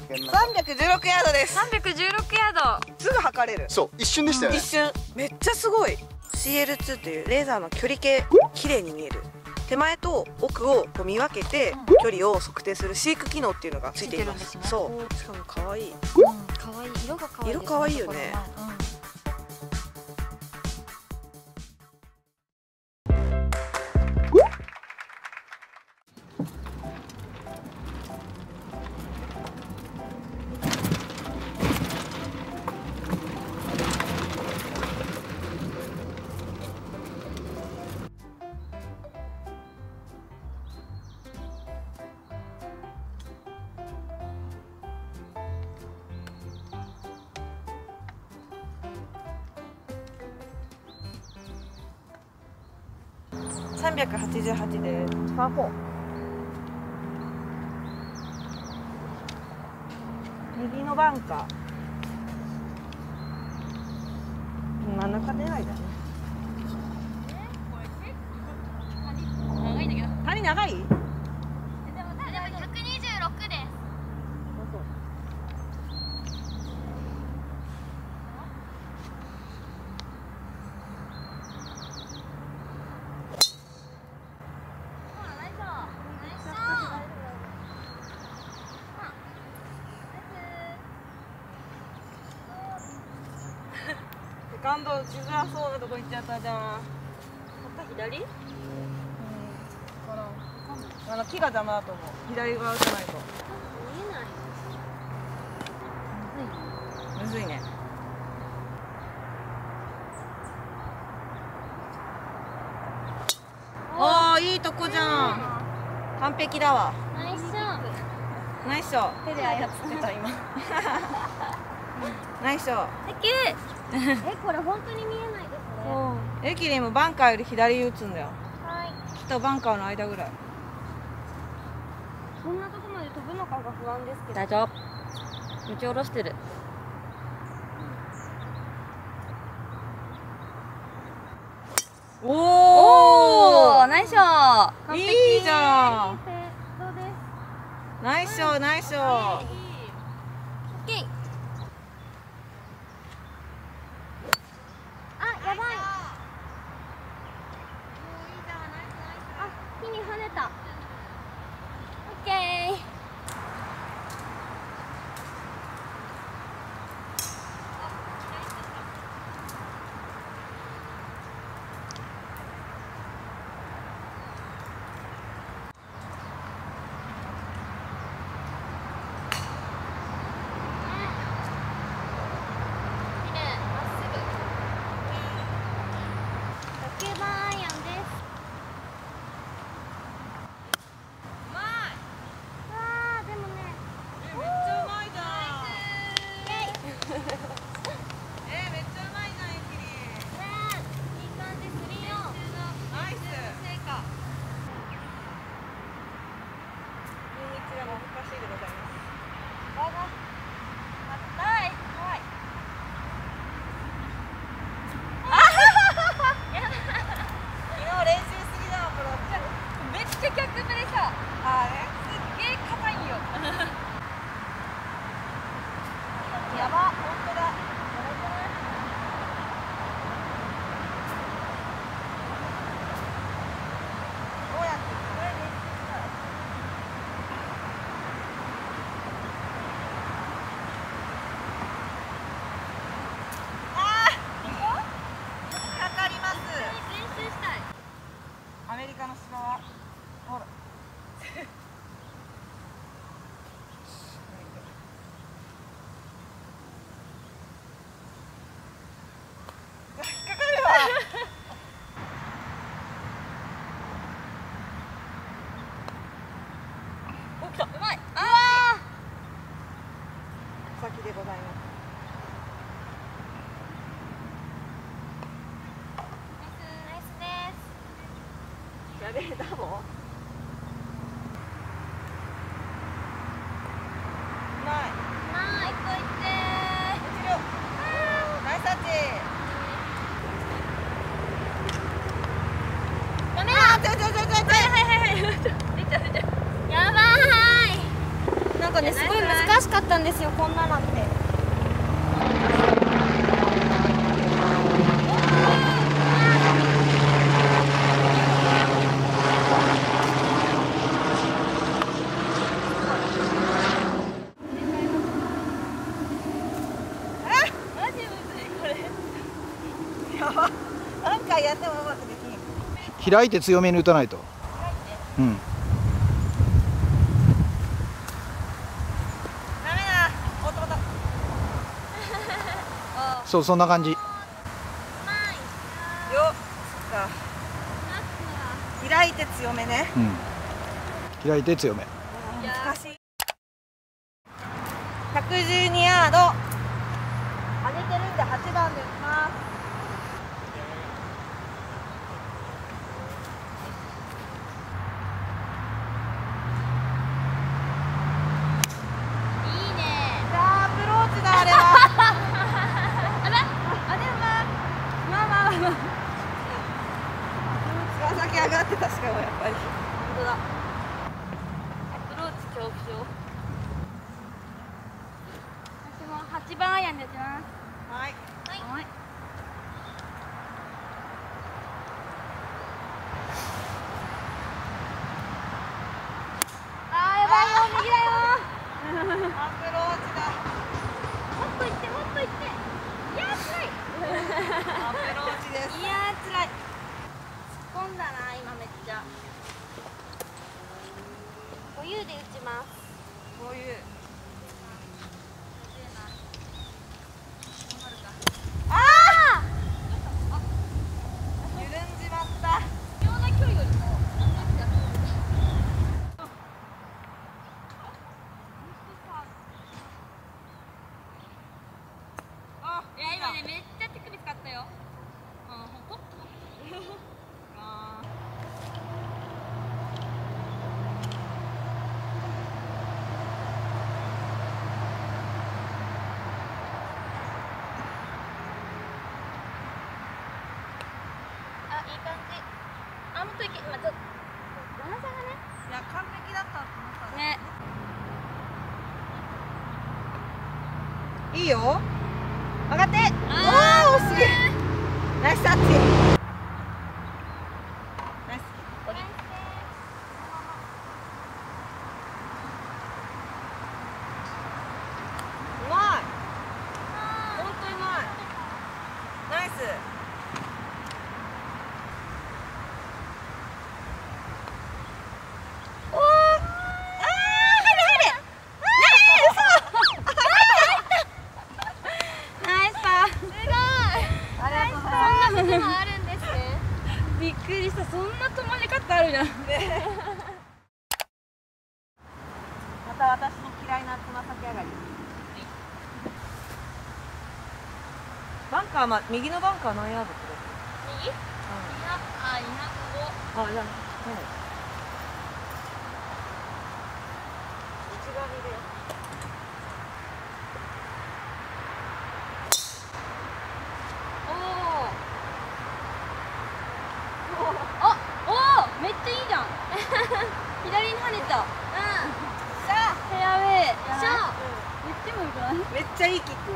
316ヤードです。 316ヤード。 すぐ測れる。 そう、一瞬でしたよね。 一瞬。めっちゃすごい。CL2 というレーザーの距離計、綺麗に見える。手前と奥をこう見分けて距離を測定する飼育機能っていうのがついています。そう。しかも可愛い。 可愛い。色が可愛い。 色可愛いよね。388でパー4。右のバンカー。真ん中狙いだね。 長いんだけど。 谷長い？ でも126です。 セカンド打ちづらそうなとこ行っちゃったじゃん。また左？木が邪魔だと思う。左側打たないと。 見えない。 むずいね。おー、いいとこじゃん。完璧だわ。 ナイスショット。 ナイスショー。 手で操ってた今。 ナイスショー。 これ本当に見えないですね。 エキリンもバンカーより左打つんだよ。 はい。 きっとバンカーの間ぐらい。 こんなとこまで飛ぶのかが不安ですけど。 大丈夫。打ち下ろしてる。 おお、 ナイスショー。 いいじゃん。ナイスショー、ナイスショー。 オッケー。あ、やばい。あ、木に跳ねた。オッケー。 やば、本当だ。どうやってこれ練習したい。かかります。 練習したい。 アメリカの芝はほら。 うまい。 先でございます。 ナイスです。 やべえ、ダボ。ない。 ナイスいって後ろ。ナイスタッチ。 ダメだ。 ちょ。 はい。出ちゃう。やばい。 なんかかねすごい難しかったんですよこんなのって。 何回やってもうまくできん。 開いて強めに打たないと。うん。 ダメだ。おっとおっと。 そう、そんな感じ。 よっ。開いて強めね。 うん。開いて強め。 難しい。112ヤード。上げてるんで8番で打ちます。 いいね。 じゃあアプローチだあれは。つま先上がってたしかもやっぱり。 本当だ。アプローチ恐怖症。 私も8番アイアンで打ちます。 はい。 はい。 あーやばいよ右だよ。 アプローチだ。 もっと行ってもっと行って。いやー辛い。 アプローチです。 いやー辛い。突っ込んだな今めっちゃ。5U で打ちます。 こういう。 ああ。 緩んじまった。 微妙な距離よりも。いや今ねめっちゃ手首使ったよ。ほんと。 あいい感じ。あもっといけ今ちょっと段差がね。 いや完璧だったと思ったんだね。 いいよ。上がって。 あおお惜しい。ナイスタッチ。ナイス。うまい。本当うまい。ナイス。おお。ああ入れ入れ。 ナイスパー。 すごい。 ありがとうございます。 そんなこともあるんですね。 びっくりした。そんな止まり方あるじゃん。 また私の嫌いなつま先上がり。バンカー右のバンカー何ヤードって右？ あ、205。 あ、じゃあ、内側に入れよう。 めっちゃいいじゃん。左に跳ねた。 しゃフェアウェイ。 しゃめっちゃもよくない？ ーめっちゃいいキック。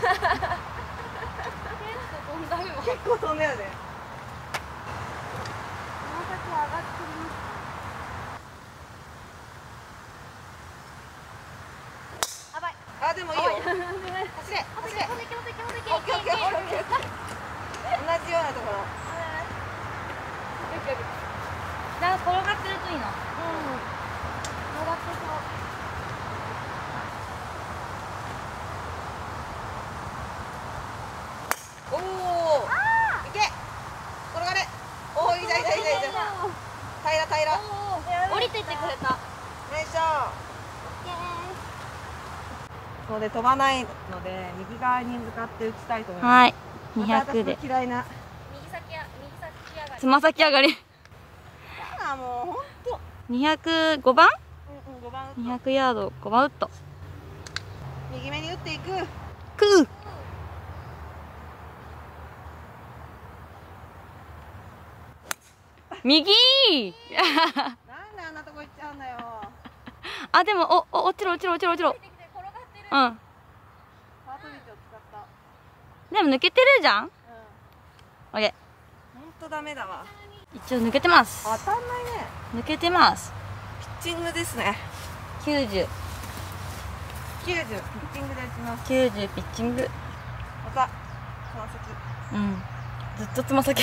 結構飛んだよね。 つま先上がってます。やばい。 あ、でもいいよ。走れ、走れ。オッケーオッケーオッケーオッケー。同じようなところ。 じゃあ転がってるといいな。 転がってそう。 おお。いけ。転がれ。おお、いいじゃんいいじゃんいいじゃんいいじゃん。平ら平ら。 降りてってくれた。 よいしょ。そうで飛ばないので右側に向かって打ちたいと思います。 はい。 また私 200での。嫌いな。 右先上がり。 つま先上がり。 あ、もう本当。 205番 5番ウッド。 200ヤード5番ウッド。 右目に打っていく。 クー。右。 なんであんなとこ行っちゃうんだよ。 あ、でも落ちろ。うん。でも抜けてるじゃん。オッケー。 ほんとダメだわ。 一応抜けてます。 当たんないね。 抜けてます。 ピッチングですね。 90。 90ピッチングで打ちます。 90ピッチング。 またつま先。 うん。ずっとつま先。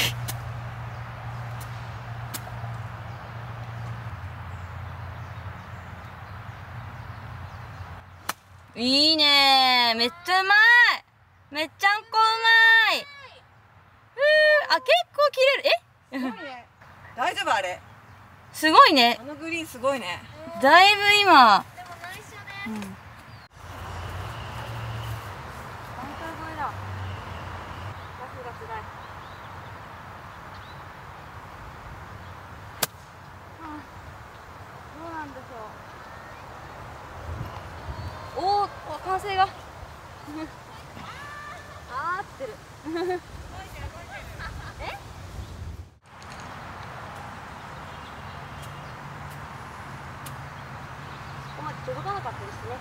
いいねー。めっちゃうまい。めっちゃんこうまい。あ、結構切れる。 すごいね。大丈夫あれ。 すごいね。 あのグリーンすごいね。 だいぶ今。 でも内緒です。 うん。 バンカー越えだ。ラフが辛い。どうなんでしょう。 おお、歓声が。 あーってる。 ここまで届かなかったですね。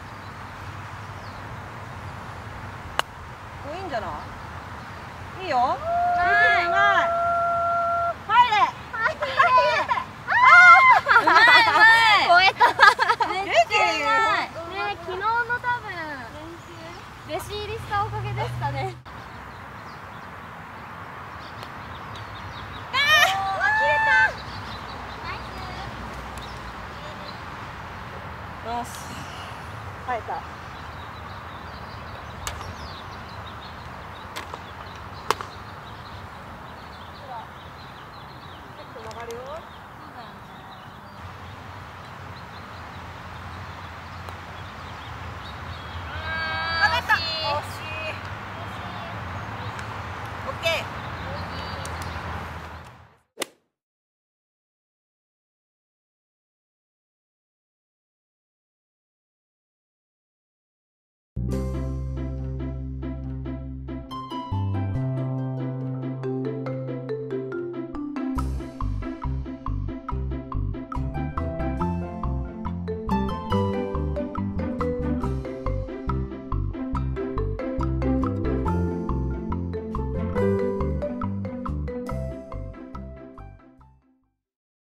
いいんじゃない？いいよ。 ない。 うまい。入れ。 うまい。 超えた。 めっちゃうまい。 ね、昨日の多分弟子入りしたおかげですかね。 よし。入った。結構曲がるよ。惜しい。オッケー。